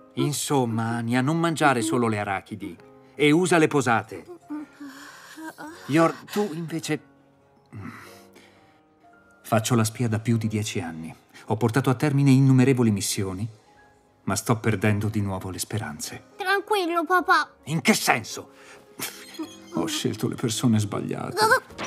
Insomma, Anya, non mangiare solo le arachidi. E usa le posate. Yor, tu invece... Faccio la spia da più di 10 anni. Ho portato a termine innumerevoli missioni, ma sto perdendo di nuovo le speranze. Tranquillo, papà. In che senso? Ho scelto le persone sbagliate.